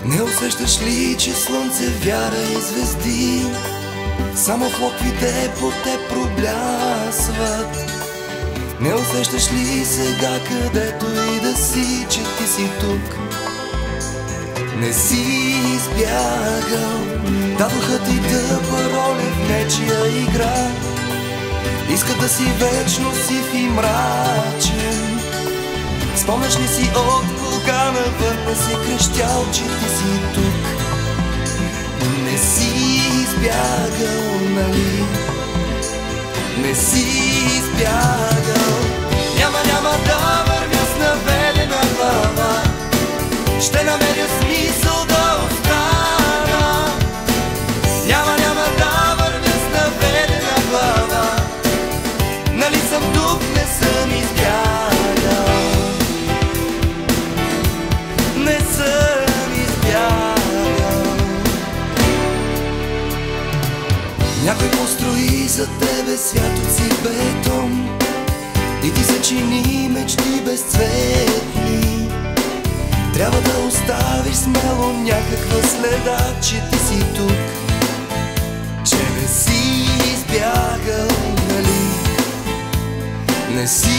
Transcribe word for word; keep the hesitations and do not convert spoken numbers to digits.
Не усещаш ли, че слънце, вяра и звезди само в локвите по те проблясват? Не усещаш ли сега, където и да си, че ти си тук? Не си избягал, дадоха ти тъпа роля в нечия игра. Искат да си вечно сив и мрачен. Спомняш ли си от кога навърна си крещял, че ти си тук? Не си избягал, нали? Не си избягал. Няма, няма да вървя с наведена глава. Ще намеря смисъл да остана. Няма, няма да вървя с наведена глава. Нали съм тук, не съм избягал. Не съм избягал. Някой построи за тебе свят от си бетон и ти зачини мечти безцветни. Трябва да оставиш смело някаква следа, че ти си тук, че не си избягал, нали? Не си